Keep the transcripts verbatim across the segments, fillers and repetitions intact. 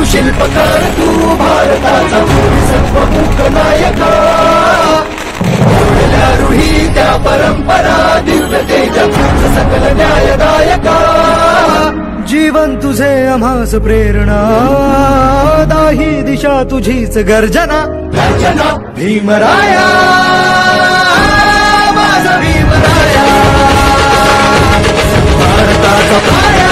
शिल्पकार तू भारताचा सर्वमुख नायका. ओढल्या रुही त्या परंपरा दिव्य तेज सकल न्यायदायका. जीवन तुझे आम्हास प्रेरणा दाही दिशा तुझीच गर्जना. गर्जना भीमराया माझा भीमराया भारताचा पाया.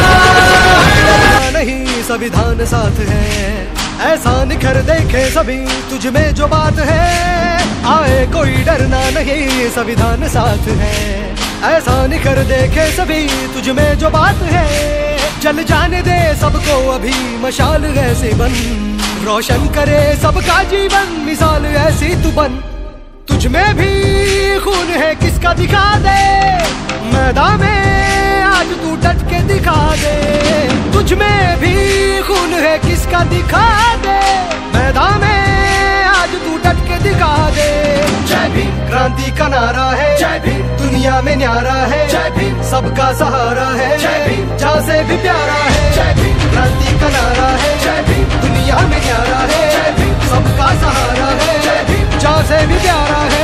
नहीं संविधान साथ है ऐसा निखर देखे सभी तुझ में जो बात है. आए कोई डरना नहीं संविधान साथ है ऐसा निखर देखे सभी तुझ में जो बात है. जल जाने दे सबको अभी मशाल ऐसे बन रोशन करे सबका जीवन मिसाल ऐसी तू बन. तुझ में भी खून है किसका दिखा दे मैदान में आज तू डट के दिखा दे. तुझ में भी खून है किसका दिखा दे मैदान में आज तू डट के दिखा दे. जय भीम क्रांति का नारा है. जय भीम दुनिया में न्यारा है. जय भीम सबका सहारा है. जय भीम जहाँ से भी प्यारा है. जय भीम क्रांति का नारा है. जय भीम दुनिया में न्यारा है. जय भीम सबका सहारा है. जय भीम जहाँ से भी प्यारा है.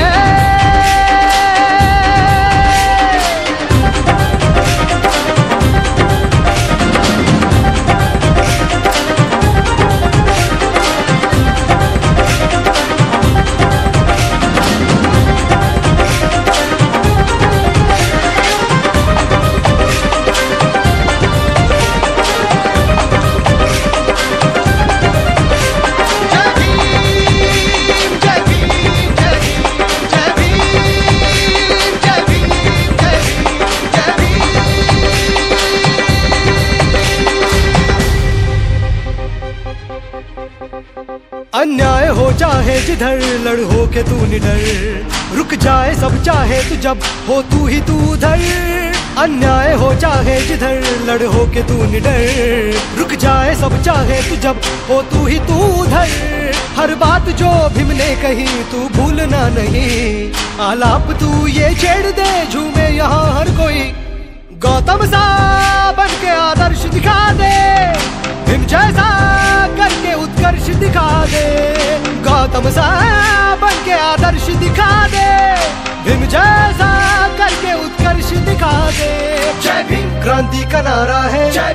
अन्याय हो चाहे जिधर लड़ हो के तू निडर. रुक जाए सब चाहे तू जब हो तू ही तू उधर. अन्याय हो चाहे जिधर लड़ हो के तू निडर. रुक जाए सब चाहे तू जब हो तू ही तू उधर. हर बात जो भीम ने कही तू भूलना नहीं. आलाप तू ये छेड़ दे झूमे यहाँ हर कोई. गौतम सा बन के आदर्श दिखा दे भीम जैसा करके उत्कर्ष दिखा दे. गौतम सा बन के आदर्श दिखा दे भीम जैसा करके उत्कर्ष दिखा दे. जय भीम क्रांति का नारा है.